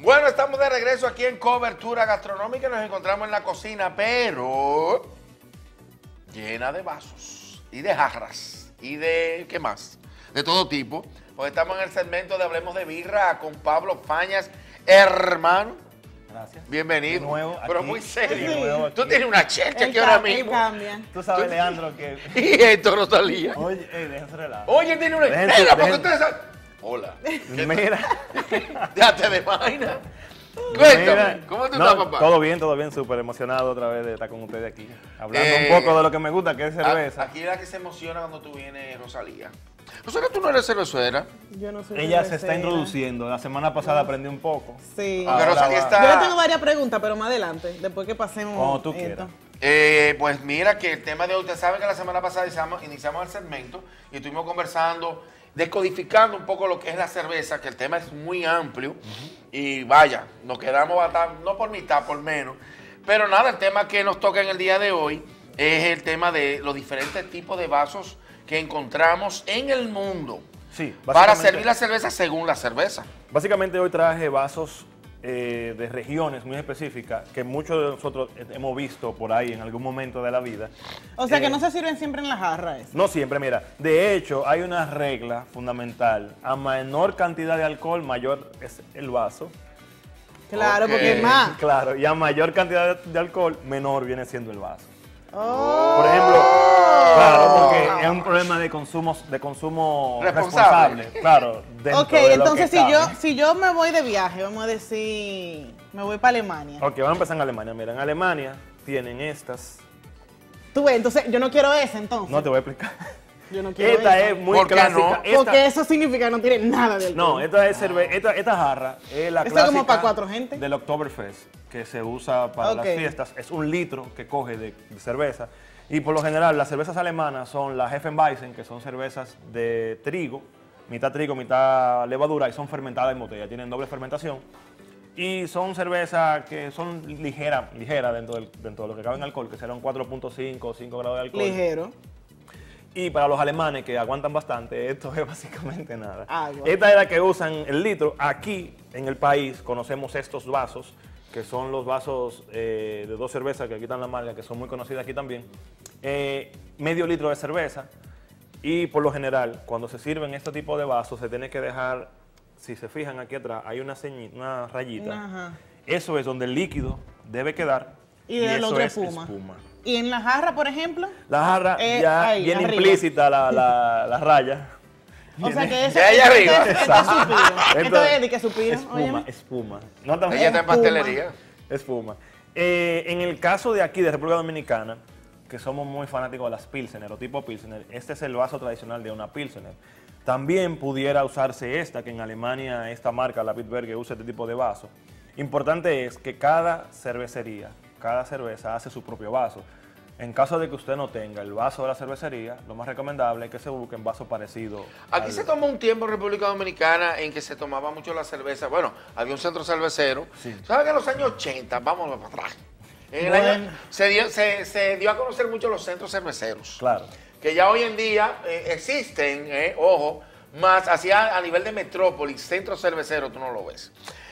Bueno, estamos de regreso aquí en Cobertura Gastronómica. Nos encontramos en la cocina, pero llena de vasos y de jarras y de, ¿qué más? De todo tipo. Pues estamos en el segmento de Hablemos de Birra con Pablo Fañas, hermano. Gracias. Bienvenido. De nuevo, pero aquí. muy serio. De nuevo aquí. Tú tienes una checha que ahora mismo. Tú sabes, Leandro, que... Y esto no salía. Oye, déjense relajar. Oye, tiene una... Déjense- Mira, porque déjense- ustedes saben... Hola. Mira. Déjate de vaina. Cuéntame, Mira. ¿cómo tú No, estás, papá? Todo bien, súper emocionado otra vez de estar con ustedes aquí. Hablando Eh, un poco de lo que me gusta, que es cerveza. Aquí la que se emociona cuando tú vienes, Rosalía. Rosalía, tú no eres cervecera. Yo no soy Ella se cervecera. está introduciendo. La semana pasada aprendí un poco. Sí. Porque Ahora Rosalía va. está... Yo le tengo varias preguntas, pero más adelante, después que pasemos. Como tú esto. quieras. Pues mira que el tema de hoy, ustedes saben que la semana pasada iniciamos el segmento y estuvimos conversando, descodificando un poco lo que es la cerveza, que el tema es muy amplio y vaya, nos quedamos bastante, no por mitad, por menos. Pero nada, el tema que nos toca en el día de hoy es el tema de los diferentes tipos de vasos que encontramos en el mundo Sí, para básicamente- servir la cerveza según la cerveza. Básicamente hoy traje vasos de regiones muy específicas que muchos de nosotros hemos visto por ahí en algún momento de la vida. O sea, que Eh, no se sirven siempre en la jarra. Eso. No siempre, mira. De hecho, hay una regla fundamental. A menor cantidad de alcohol, mayor es el vaso. Claro, Ok. porque es más. Claro, y a mayor cantidad de alcohol, menor viene siendo el vaso. Oh. Por ejemplo, claro, porque es un problema de consumo Responsable. responsable. Claro, dentro Ok, de lo entonces que cabe. si yo me voy de viaje, vamos a decir, me voy para Alemania. Ok, vamos a empezar en Alemania. Mira, en Alemania tienen estas. Tú ves, entonces yo no quiero esa entonces. No te voy a explicar. Yo no quiero Esta esa. es muy ¿Por qué clásica. no? Esta- Porque eso significa que no tiene nada de alcohol. No, esta jarra es la Esta es clásica como para 4 gente. del Oktoberfest, que se usa para Ok. las fiestas. Es un litro que coge de cerveza. Y por lo general, las cervezas alemanas son las Hefeweizen, que son cervezas de trigo, mitad levadura, y son fermentadas en botella. Tienen doble fermentación. Y son cervezas que son ligeras dentro de lo que cabe en alcohol, que serán 4.5 o 5 grados de alcohol. Ligero. Y para los alemanes que aguantan bastante, esto es básicamente nada. Agua. Esta es la que usan el litro. Aquí en el país conocemos estos vasos, que son los vasos de 2 cervezas, que aquí están la marca, que son muy conocidas aquí también. Medio litro de cerveza. Y por lo general, cuando se sirven este tipo de vasos, se tiene que dejar, si se fijan aquí atrás, hay una rayita. Ajá. Eso es donde el líquido debe quedar. Y del eso otro es espuma. Y en la jarra, por ejemplo, La jarra ya ahí, viene arriba. implícita la raya. o sea que eso De ahí arriba. Esto es suspiro. Esto Esto- es de que suspiro. Espuma, óyeme. espuma. No tan Ella está en Espuma. pastelería. espuma. En el caso de aquí, de República Dominicana, que somos muy fanáticos de las Pilsener o tipo Pilsener, este es el vaso tradicional de una Pilsener. También pudiera usarse esta, que en Alemania esta marca, la Bitburger, usa este tipo de vaso. Importante es que cada cervecería, cada cerveza hace su propio vaso. En caso de que usted no tenga el vaso de la cervecería, lo más recomendable es que se busquen vasos parecidos. Aquí se tomó un tiempo en República Dominicana en que se tomaba mucho la cerveza. Bueno, había un centro cervecero. Sí. ¿Sabes que en los años 80, vámonos para atrás, en el Bueno. año, se dio a conocer mucho los centros cerveceros? Claro. Que ya hoy en día existen, ojo, más hacia a nivel de metrópolis, centros cerveceros, tú no lo ves.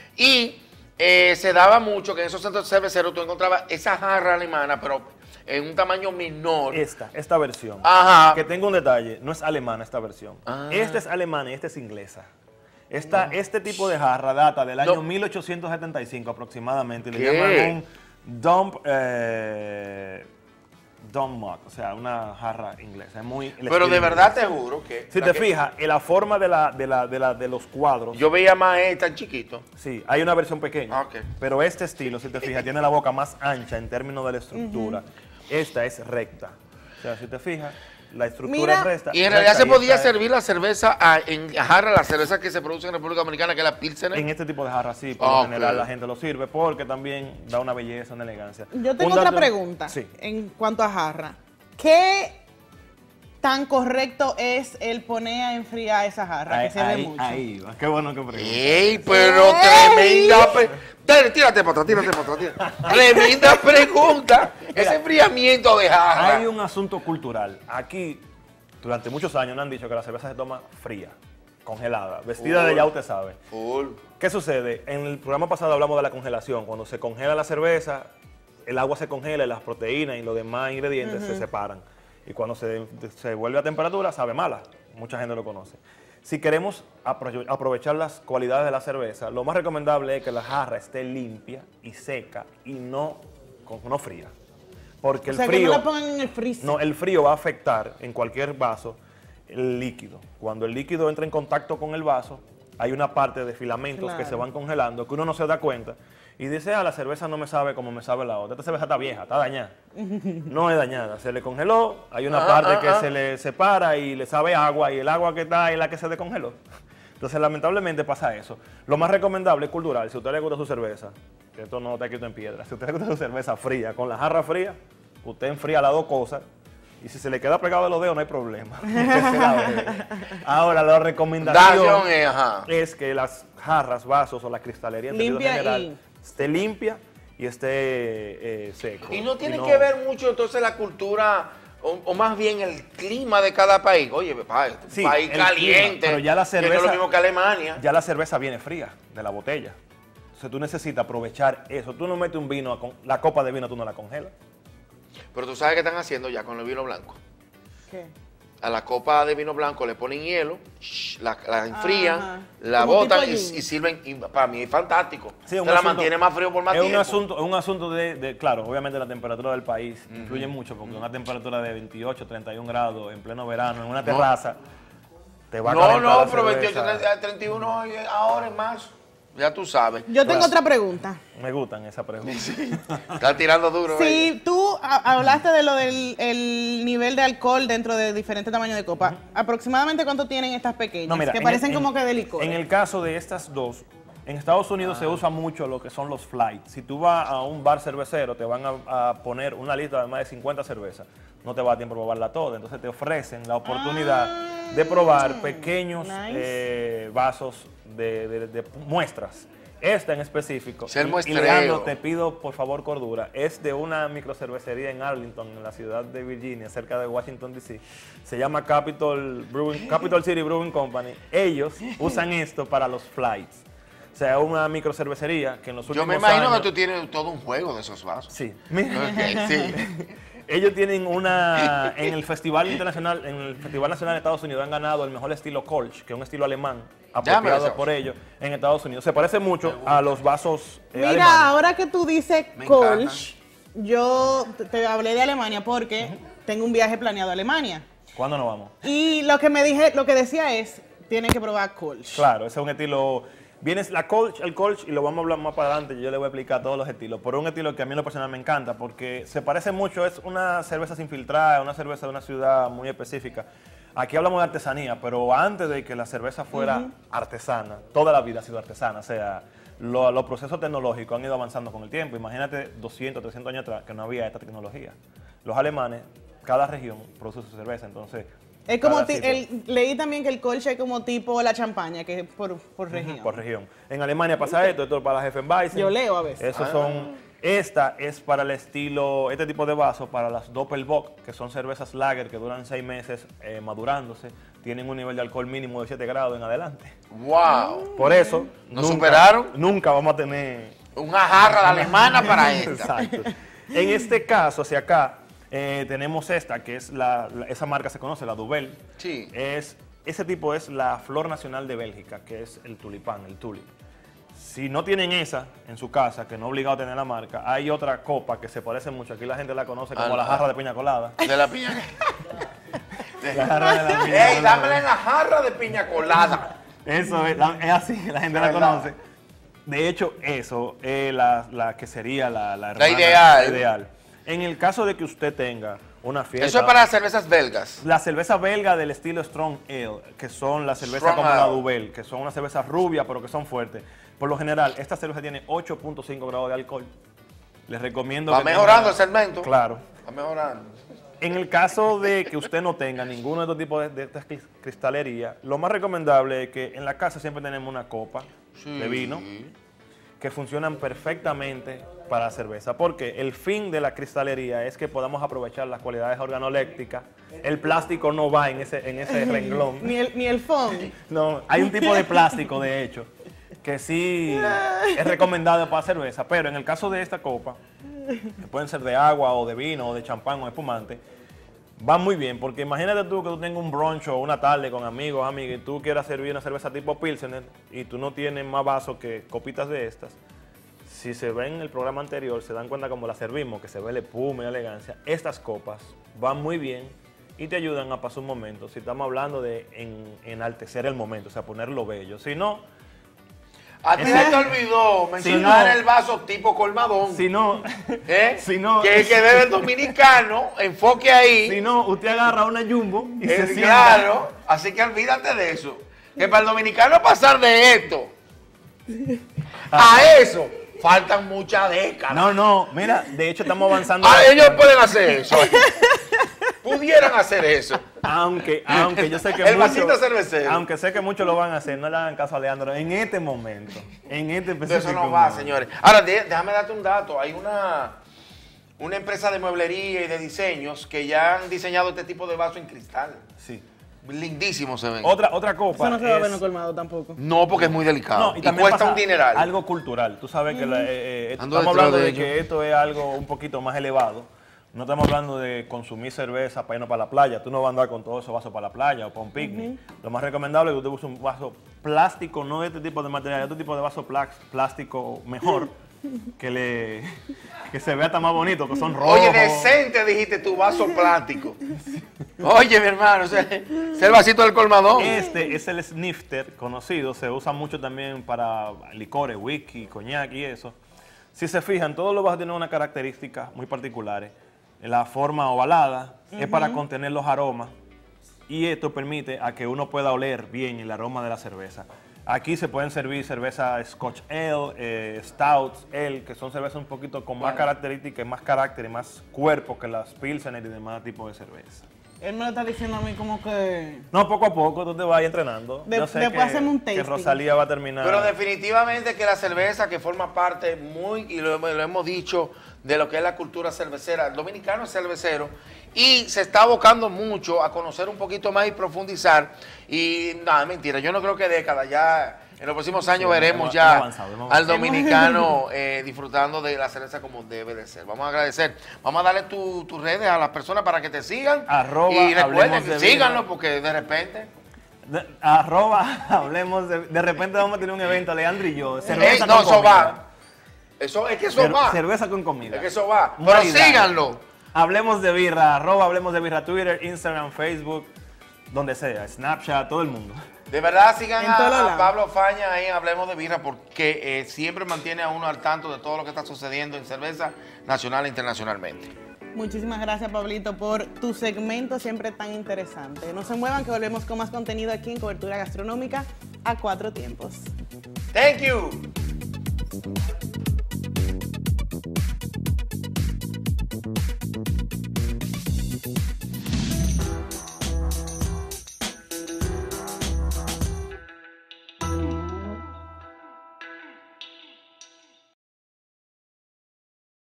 Y se daba mucho que en esos centros cerveceros tú encontrabas esa jarra alemana, pero en un tamaño menor. Esta versión. Ajá. Que tengo un detalle, no es alemana esta versión. Ah. Esta es alemana y esta es inglesa. Este tipo de jarra data del año No. 1875 aproximadamente. Le ¿Qué? llaman un dump mug, o sea, una jarra inglesa. Es muy el Pero estilo de verdad inglés. te juro que... Si la te que- fijas, en la forma de los cuadros, Yo veía más tan chiquito. sí, hay una versión pequeña. Ah, ok. Pero este estilo, si te fijas, tiene la boca más ancha en términos de la estructura. Esta es recta. O sea, si te fijas, la estructura Mira, es recta. Y en realidad se podía esta es- servir la cerveza en jarra, la cerveza que se produce en República Dominicana, que es la Pilsener. En este tipo de jarras sí, por Ok. lo general la gente lo sirve porque también da una belleza, una elegancia. Yo tengo Un otra dato- pregunta Sí. en cuanto a jarra. ¿Qué tan correcto es el poner a enfriar esa jarra? Que se ve mucho. ahí va. Qué bueno que preguntas. ¡Ey, pero ¡Ey! tremenda! Dale, tírate para atrás, tírate para atrás. Tírate. Tremenda pregunta. Ese enfriamiento de jarra. Hay un asunto cultural. Aquí, durante muchos años, nos han dicho que la cerveza se toma fría, congelada, vestida de ya usted sabe. Full. ¿Qué sucede? En el programa pasado hablamos de la congelación. Cuando se congela la cerveza, el agua se congela y las proteínas y los demás ingredientes se separan. Y cuando se vuelve a temperatura, sabe mala. Mucha gente lo conoce. Si queremos aprovechar las cualidades de la cerveza, lo más recomendable es que la jarra esté limpia y seca y no fría. Porque o sea, que no la pongan en el freezer. No, el frío va a afectar en cualquier vaso el líquido. Cuando el líquido entra en contacto con el vaso, hay una parte de filamentos que se van congelando que uno no se da cuenta y dice, la cerveza no me sabe como me sabe la otra. Esta cerveza está vieja, está dañada. No es dañada, se le congeló, hay una parte que se le separa y le sabe agua y el agua que está es la que se descongeló. Entonces, lamentablemente pasa eso. Lo más recomendable es cultural. Si a usted le gusta su cerveza, que esto no está escrito en piedra, si a usted le gusta su cerveza fría, con la jarra fría, usted enfría las dos cosas. Y si se le queda pegado de los dedos, no hay problema. Ahora, la recomendación es que las jarras, vasos o la cristalería en sentido general esté limpia y esté seco. Y no tiene que ver mucho entonces la cultura o más bien el clima de cada país. Oye, país caliente, clima, pero ya la cerveza, que no es lo mismo que Alemania. Ya la cerveza viene fría de la botella. Entonces tú necesitas aprovechar eso. Tú no metes un vino, la copa de vino tú no la congelas. Pero tú sabes qué están haciendo ya con el vino blanco. ¿Qué? A la copa de vino blanco le ponen hielo, la enfrían, la botan y sirven. Y para mí es fantástico. Sí, se la mantiene más frío por más tiempo. Es un asunto de, claro, obviamente la temperatura del país influye mucho, porque una temperatura de 28, 31 grados en pleno verano, en una terraza, te va a calentar la pero cerveza. 28, 31 ahora es más. Ya tú sabes. Yo tengo otra pregunta. Me gustan esa pregunta. Estás tirando duro. Si tú hablaste de lo del el nivel de alcohol dentro de diferentes tamaños de copa, ¿aproximadamente cuánto tienen estas pequeñas? No, mira, que parecen como que de licor. En el caso de estas dos, en Estados Unidos se usa mucho lo que son los flights. Si tú vas a un bar cervecero, te van a poner una lista de más de 50 cervezas. No te va a dar tiempo de probarla toda. Entonces te ofrecen la oportunidad de probar pequeños vasos de muestras. Esta en específico, y Leandro, te pido por favor cordura, es de una microcervecería en Arlington, en la ciudad de Virginia, cerca de Washington D.C. Se llama Capital City Brewing Company. Ellos usan esto para los flights. O sea, una microcervecería que en los últimos años... Yo me imagino que tú tienes todo un juego de esos vasos. Sí. Sí. Ellos tienen una... En el Festival Internacional, en el Festival Nacional de Estados Unidos han ganado el mejor estilo Kolsch, que es un estilo alemán, apropiado por ellos en Estados Unidos. Se parece mucho a los vasos alemanes. Ahora que tú dices Kolsch, yo te hablé de Alemania porque tengo un viaje planeado a Alemania. ¿Cuándo nos vamos? Y lo que decía es, tienen que probar Kolsch. Claro, ese es un estilo... Viene el Kolsch, y lo vamos a hablar más para adelante, yo le voy a explicar todos los estilos, pero un estilo que a mí en lo personal me encanta, porque se parece mucho, es una cerveza sin filtrar, una cerveza de una ciudad muy específica. Aquí hablamos de artesanía, pero antes de que la cerveza fuera artesana, toda la vida ha sido artesana, o sea, los procesos tecnológicos han ido avanzando con el tiempo. Imagínate 200, 300 años atrás que no había esta tecnología. Los alemanes, cada región produce su cerveza, entonces... Es como leí también que el Kolsch es como tipo la champaña, que es por región. Por región. En Alemania pasa esto es para la Hefeweizen. Yo leo a veces. Esos son... Esta es para el estilo, este tipo de vaso, para las Doppelbock, que son cervezas lager que duran 6 meses madurándose. Tienen un nivel de alcohol mínimo de 7 grados en adelante. ¡Wow! Por eso... ¿Nos superaron? Nunca vamos a tener... Una jarra de alemana para esta. Exacto. En este caso, hacia acá... tenemos esta, que es esa marca se conoce, la Duvel. Sí. Ese tipo es la flor nacional de Bélgica, que es el tulipán, el tulip. Si no tienen esa en su casa, que no es obligado a tener la marca, hay otra copa que se parece mucho. Aquí la gente la conoce como la jarra de piña colada. De la piña. La jarra de la piña ¡Ey, dámela en la jarra de piña colada! Eso es así, la gente la conoce. De hecho, eso es la que sería la ideal. En el caso de que usted tenga una fiesta... Eso es para las cervezas belgas. La cerveza belga del estilo Strong Ale, que son las cervezas como la Duvel, que son una cerveza rubia, pero que son fuertes. Por lo general, esta cerveza tiene 8.5 grados de alcohol. Les recomiendo Va mejorando el segmento. Claro. Va mejorando. En el caso de que usted no tenga ninguno de estos tipos de estas cristalerías, lo más recomendable es que en la casa siempre tenemos una copa de vino que funcionan perfectamente para la cerveza, porque el fin de la cristalería es que podamos aprovechar las cualidades organolépticas. El plástico no va en ese renglón. Ni el foam. No, hay un tipo de plástico, de hecho, que sí es recomendado para cerveza, pero en el caso de esta copa, que pueden ser de agua o de vino o de champán o espumante, va muy bien, porque imagínate tú que tú tengas un brunch o una tarde con amigos, amigas, y tú quieras servir una cerveza tipo Pilsener y tú no tienes más vasos que copitas de estas. Si se ven en el programa anterior, se dan cuenta como la servimos, que se ve el espuma y la elegancia. Estas copas van muy bien y te ayudan a pasar un momento. Si estamos hablando de enaltecer el momento, o sea, ponerlo bello. Si no... A ti se te olvidó mencionar no, el vaso tipo colmadón. Si no... si no que bebe el dominicano, enfoque ahí. Si no, usted agarra una jumbo y se sienta. Claro, así que olvídate de eso. Que para el dominicano pasar de esto a eso, faltan muchas décadas. No, mira, de hecho estamos avanzando. Ellos pueden hacer eso. Pudieran hacer eso. Aunque yo sé que el vasito cervecero. Aunque sé que muchos lo van a hacer, no le hagan caso a Leandro en este momento. En este específico. Eso no va, señores. Ahora, déjame darte un dato. Hay una empresa de mueblería y de diseños que ya han diseñado este tipo de vaso en cristal. Sí. Lindísimo se ven. Otra copa. Eso no se va a ver en el colmado tampoco. No, porque es muy delicado. No, y también cuesta un dineral. Algo cultural. Tú sabes que Ando estamos hablando de de que esto es algo un poquito más elevado. No estamos hablando de consumir cerveza para irnos para la playa. Tú no vas a andar con todos esos vasos para la playa o para un picnic. Lo más recomendable es que usted use un vaso plástico, no de este tipo de material, otro tipo de vaso plástico mejor, que se vea tan más bonito, que son rojos. Oye, decente dijiste tu vaso plástico. Oye, mi hermano, ese es el vasito del colmadón. Este es el snifter conocido, se usa mucho también para licores, whisky, coñac y eso. Si se fijan, todos los vasos tienen una característica muy particulares. La forma ovalada es para contener los aromas y esto permite a que uno pueda oler bien el aroma de la cerveza. Aquí se pueden servir cerveza Scotch Ale, Stouts Ale, que son cervezas un poquito con más características, más carácter y más cuerpo que las Pilsener y demás tipos de cerveza. Él me lo está diciendo a mí como que... No, poco a poco tú te vas entrenando. Yo sé después hacemos un que tasting. Rosalía va a terminar. Pero definitivamente que la cerveza, que forma parte y lo hemos dicho, de lo que es la cultura cervecera. El dominicano es cervecero y se está abocando mucho a conocer un poquito más y profundizar. Y nada, mentira, yo no creo que décadas, ya en los próximos años veremos ya hemos al dominicano disfrutando de la cerveza como debe de ser. Vamos a agradecer. Vamos a darle tus redes a las personas para que te sigan. Y recuerden, síganlo porque de repente... Hablemos de repente vamos a tener un evento, Leandro y yo. Cerveza no, con eso comida. va. Es que eso va. Cerveza con comida. Es que eso va. Un Pero maridaje. síganlo. Hablemos de birra, Hablemos de birra, Twitter, Instagram, Facebook, donde sea, Snapchat, todo el mundo. De verdad, sigan En todos a lados. Pablo Faña ahí, Hablemos de Birra, porque siempre mantiene a uno al tanto de todo lo que está sucediendo en cerveza nacional e internacionalmente. Muchísimas gracias, Pablito, por tu segmento siempre tan interesante. No se muevan, que volvemos con más contenido aquí en Cobertura Gastronómica a 4 tiempos. Thank you.